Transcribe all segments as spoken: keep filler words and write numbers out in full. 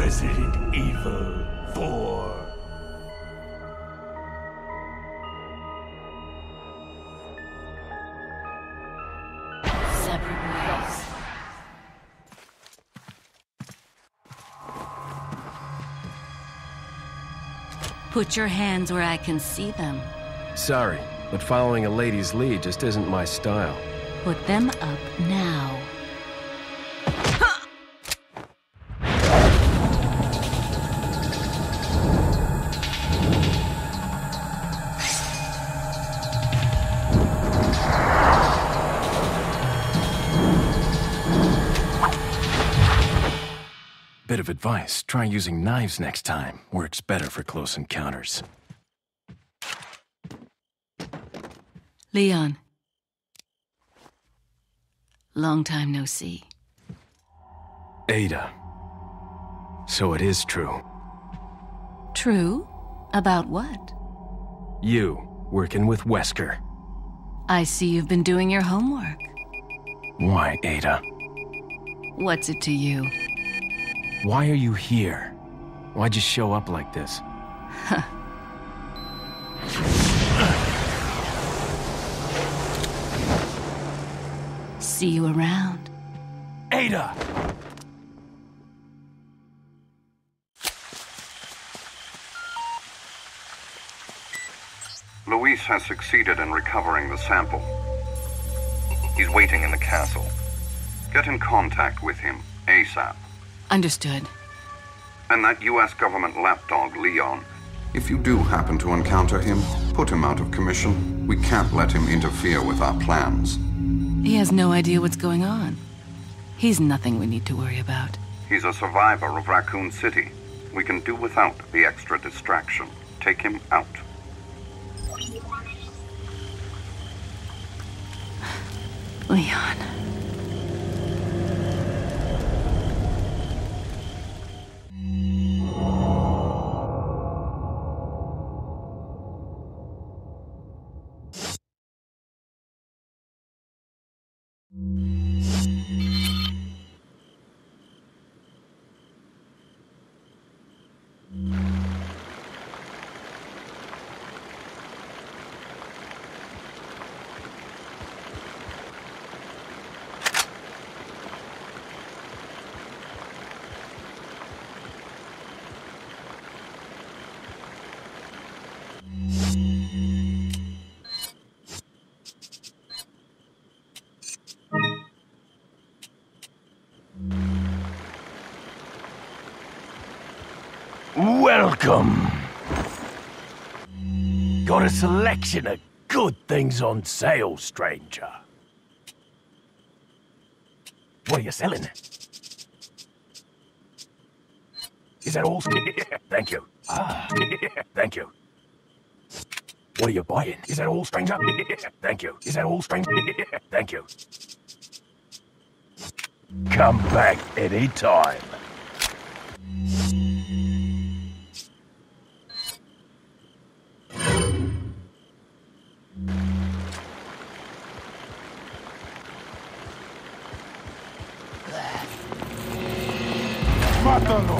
Resident Evil four. Separate ways. Put your hands where I can see them. Sorry, but following a lady's lead just isn't my style. Put them up now. Bit of advice, try using knives next time. Works better for close encounters. Leon. Long time no see. Ada. So it is true. True? About what? You, working with Wesker. I see you've been doing your homework. Why, Ada? What's it to you? Why are you here? Why'd you show up like this? Huh. See you around. Ada! Luis has succeeded in recovering the sample. He's waiting in the castle. Get in contact with him, ASAP. Understood. And that U S government lapdog, Leon. If you do happen to encounter him, put him out of commission. We can't let him interfere with our plans. He has no idea what's going on. He's nothing we need to worry about. He's a survivor of Raccoon City. We can do without the extra distraction. Take him out. Leon. Welcome. Got a selection of good things on sale, stranger. What are you selling? Is that all? Thank you. Ah, thank you. What are you buying? Is that all, stranger? Thank you. Is that all, stranger? Thank you. Come back anytime. ¡Mátalo!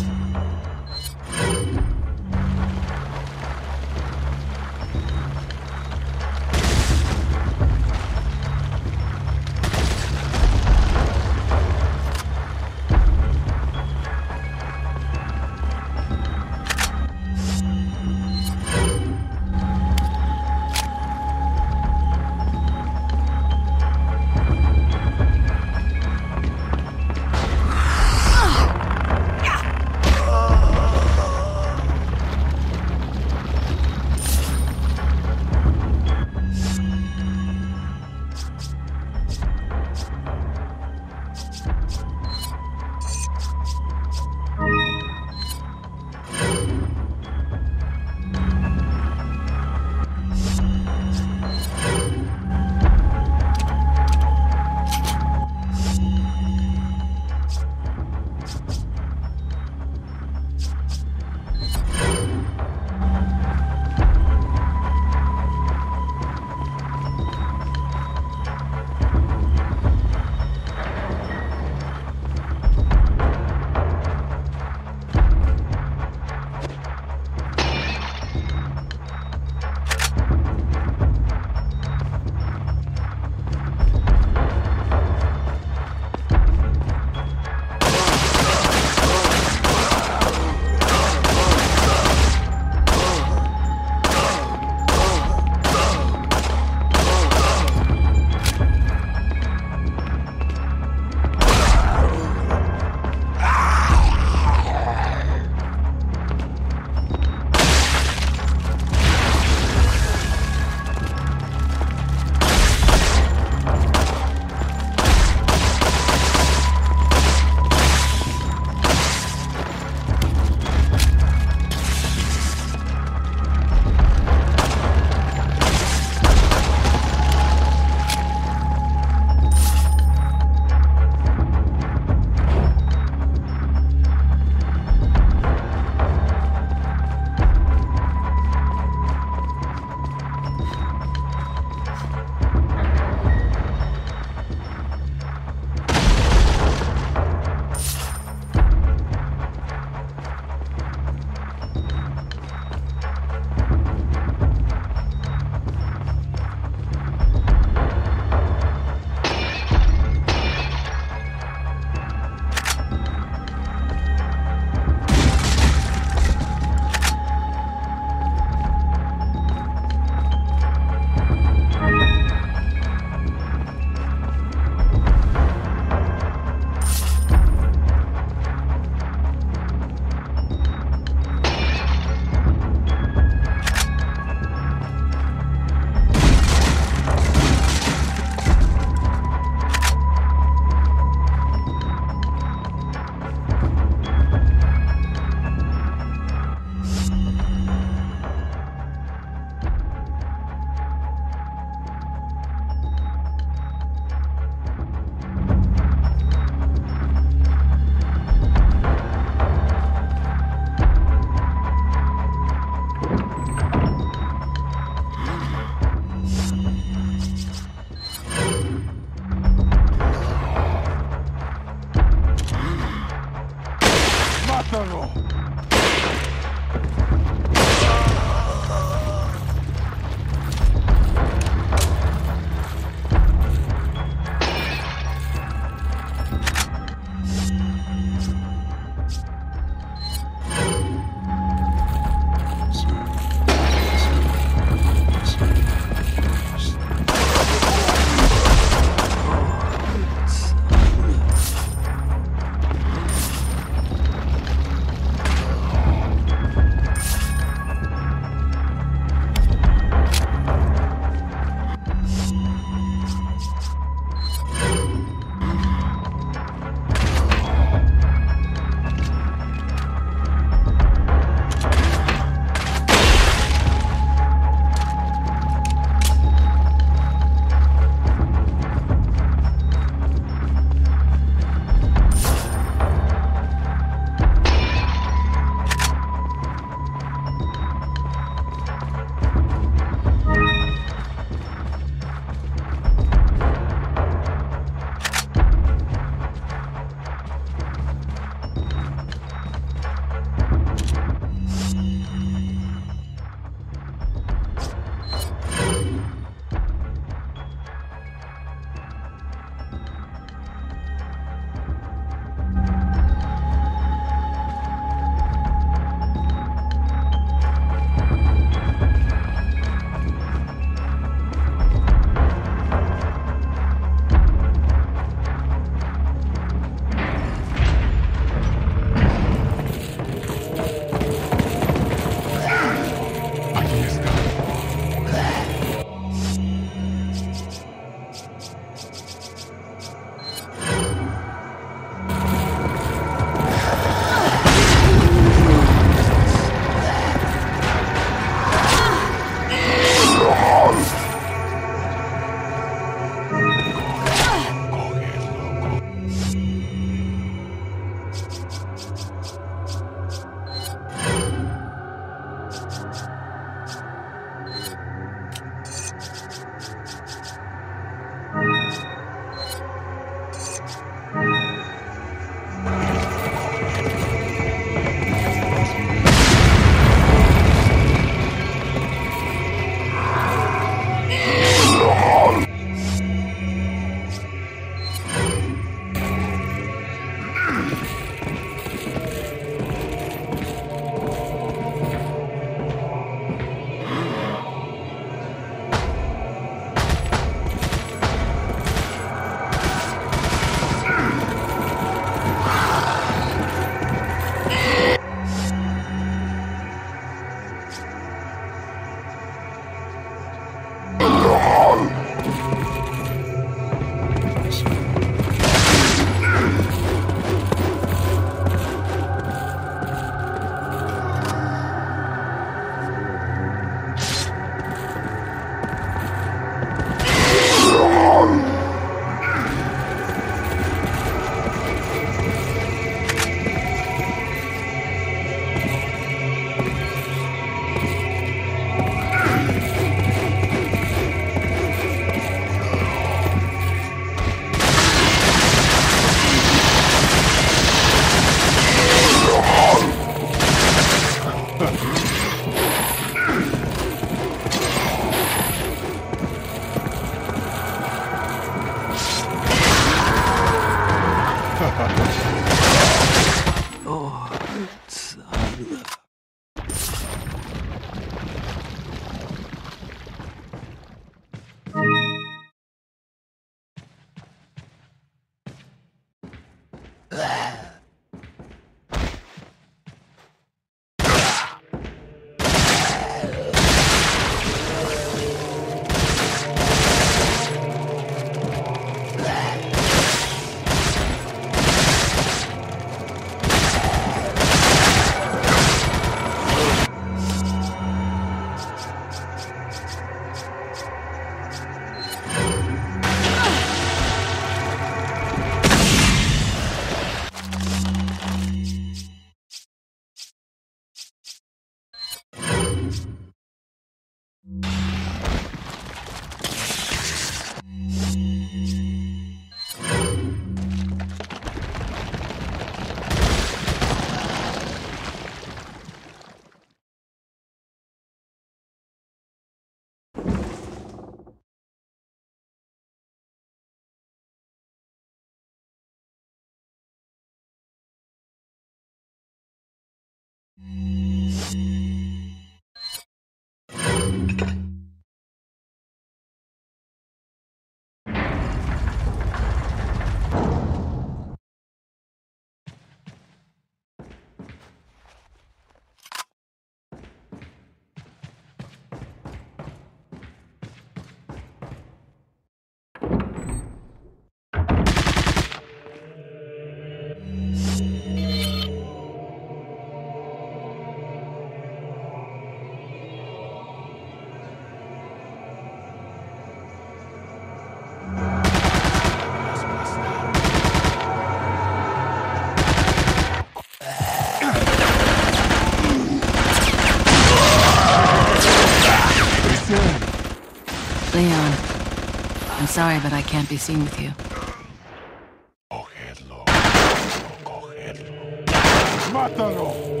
Leon, I'm sorry, but I can't be seen with you. Cogedlo. Cogedlo. ¡Mátalo!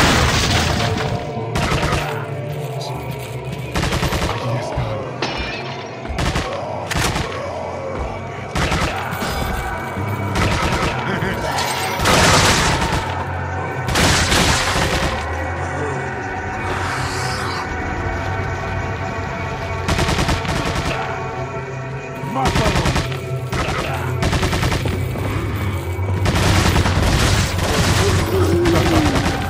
Ahí está. ¡Mátalo!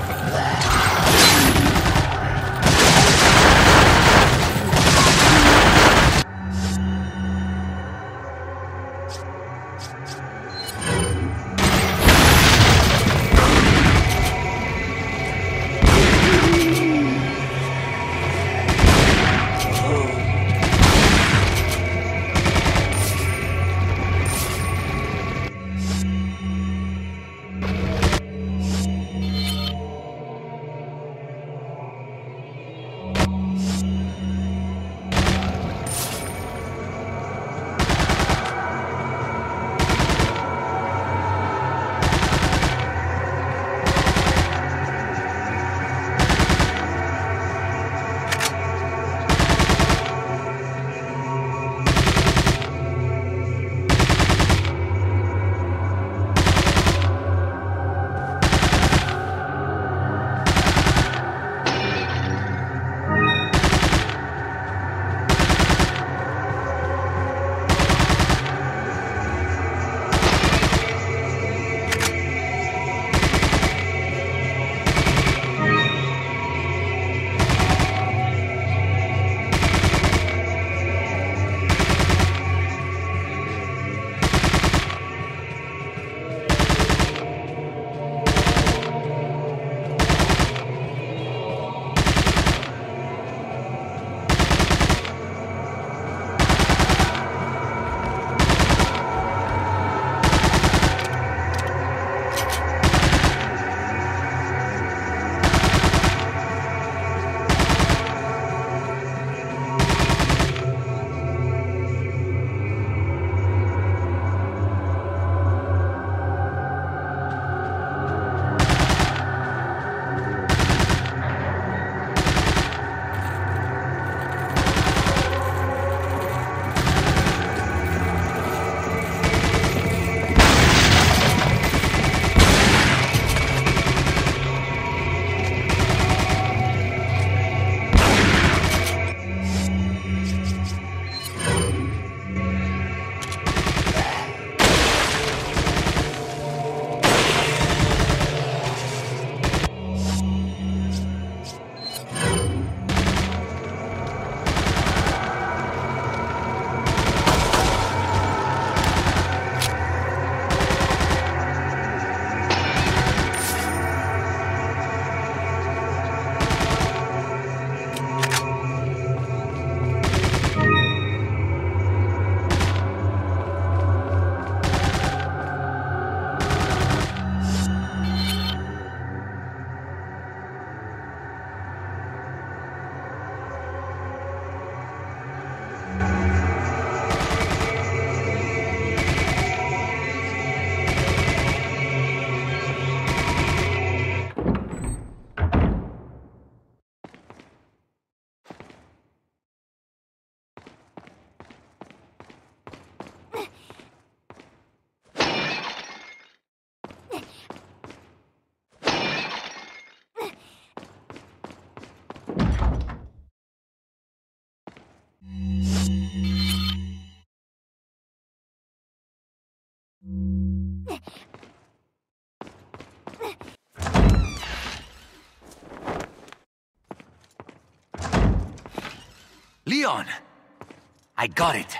Leon! I got it.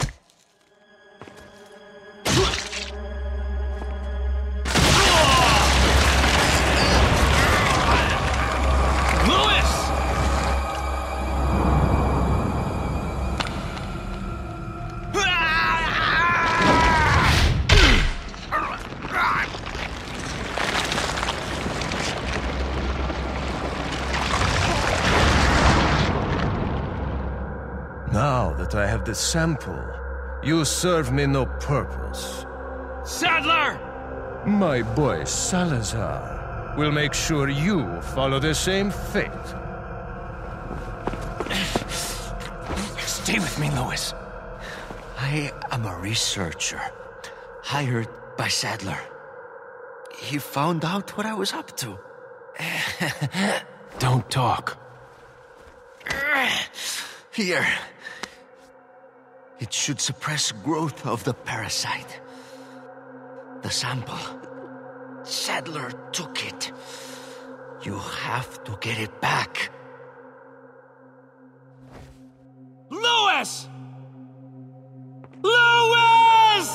Louis! Now that I have the sample, you serve me no purpose. Sadler! My boy Salazar will make sure you follow the same fate. Stay with me, Louis. I am a researcher, hired by Sadler. He found out what I was up to. Don't talk. Here. It should suppress growth of the parasite. The sample. Sadler took it. You have to get it back. Louis! Louis!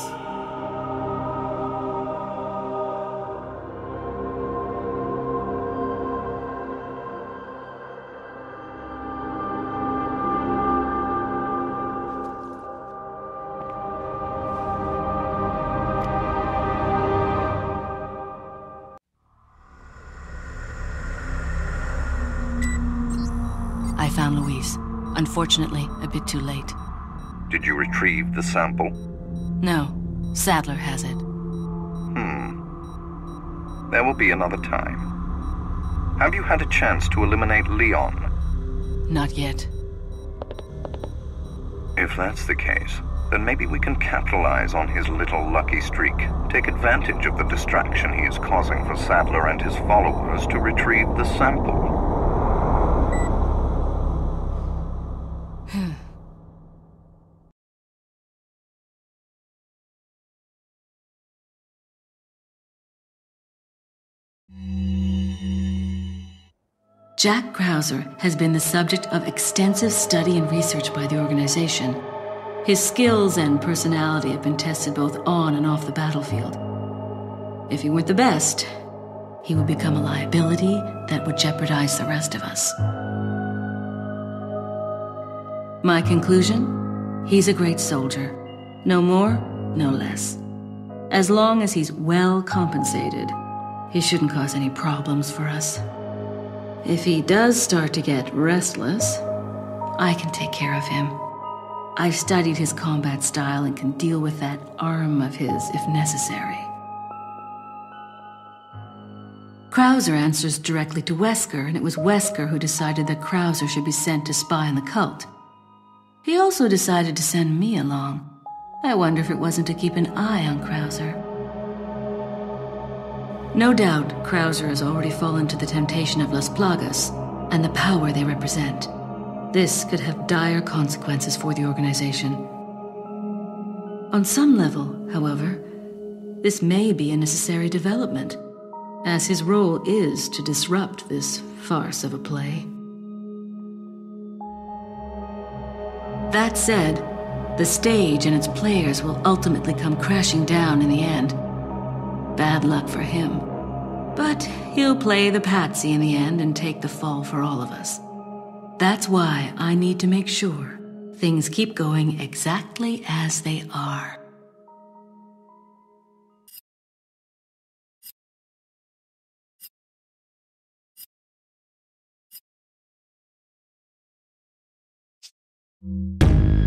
I found Louise. Unfortunately, a bit too late. Did you retrieve the sample? No, Sadler has it. Hmm. There will be another time. Have you had a chance to eliminate Leon? Not yet. If that's the case, then maybe we can capitalize on his little lucky streak. Take advantage of the distraction he is causing for Sadler and his followers to retrieve the sample. Jack Krauser has been the subject of extensive study and research by the organization. His skills and personality have been tested both on and off the battlefield. If he weren't the best, he would become a liability that would jeopardize the rest of us. My conclusion? He's a great soldier. No more, no less. As long as he's well compensated, he shouldn't cause any problems for us. If he does start to get restless, I can take care of him. I've studied his combat style and can deal with that arm of his if necessary. Krauser answers directly to Wesker, and it was Wesker who decided that Krauser should be sent to spy on the cult. He also decided to send me along. I wonder if it wasn't to keep an eye on Krauser. No doubt, Krauser has already fallen to the temptation of Las Plagas and the power they represent. This could have dire consequences for the organization. On some level, however, this may be a necessary development, as his role is to disrupt this farce of a play. That said, the stage and its players will ultimately come crashing down in the end. Bad luck for him. But he'll play the patsy in the end and take the fall for all of us. That's why I need to make sure things keep going exactly as they are. Thank you.